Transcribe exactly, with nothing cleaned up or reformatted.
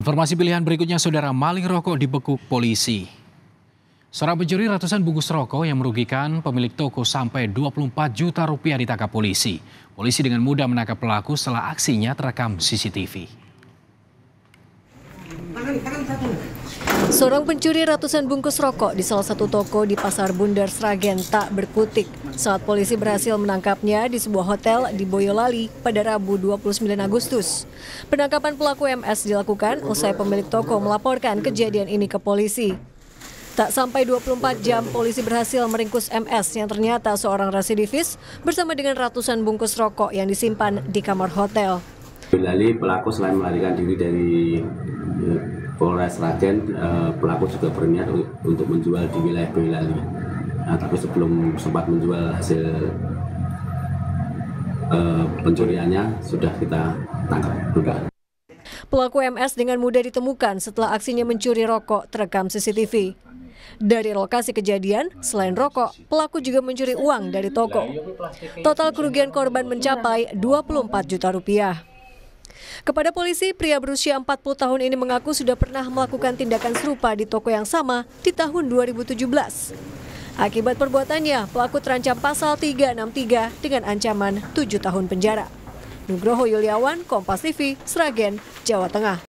Informasi pilihan berikutnya, saudara, maling rokok dibekuk polisi. Seorang pencuri ratusan bungkus rokok yang merugikan pemilik toko sampai dua puluh empat juta rupiah ditangkap polisi. Polisi dengan mudah menangkap pelaku setelah aksinya terekam C C T V. Seorang pencuri ratusan bungkus rokok di salah satu toko di Pasar Bundar Sragen tak berkutik saat polisi berhasil menangkapnya di sebuah hotel di Boyolali pada Rabu dua puluh sembilan Agustus. Penangkapan pelaku M S dilakukan usai pemilik toko melaporkan kejadian ini ke polisi. Tak sampai dua puluh empat jam, polisi berhasil meringkus M S yang ternyata seorang residivis bersama dengan ratusan bungkus rokok yang disimpan di kamar hotel. Boyolali, pelaku selain melarikan diri dari Polres Sragen, pelaku juga berniat untuk menjual di wilayah Boyolali. Nah, tapi sebelum sempat menjual hasil uh, pencuriannya sudah kita tangkap juga. Pelaku M S dengan mudah ditemukan setelah aksinya mencuri rokok terekam C C T V. Dari lokasi kejadian, selain rokok, pelaku juga mencuri uang dari toko. Total kerugian korban mencapai dua puluh empat juta rupiah. Kepada polisi, pria berusia empat puluh tahun ini mengaku sudah pernah melakukan tindakan serupa di toko yang sama di tahun dua ribu tujuh belas. Akibat perbuatannya, pelaku terancam pasal tiga enam tiga dengan ancaman tujuh tahun penjara. Nugroho Yuliawan, Kompas T V, Sragen, Jawa Tengah.